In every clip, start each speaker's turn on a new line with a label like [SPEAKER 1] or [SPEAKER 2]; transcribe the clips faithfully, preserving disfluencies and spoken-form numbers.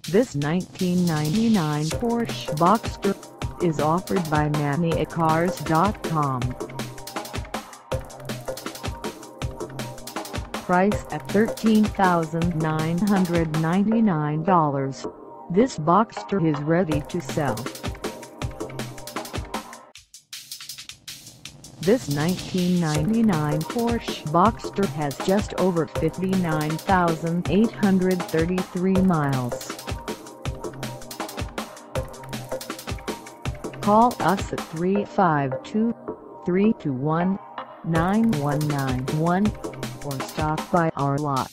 [SPEAKER 1] This nineteen ninety-nine Porsche Boxster is offered by mania cars dot com. Priced at thirteen thousand nine hundred ninety-nine dollars, this Boxster is ready to sell. This nineteen ninety-nine Porsche Boxster has just over fifty-nine thousand eight hundred thirty-three miles. Call us at three five two, three two one, nine one nine one or stop by our lot.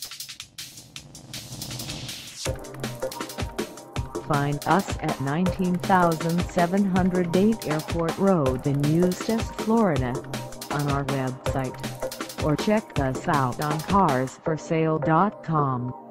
[SPEAKER 1] Find us at nineteen thousand seven hundred eight Airport Road in Eustis, Florida, on our website, or check us out on cars for sale dot com.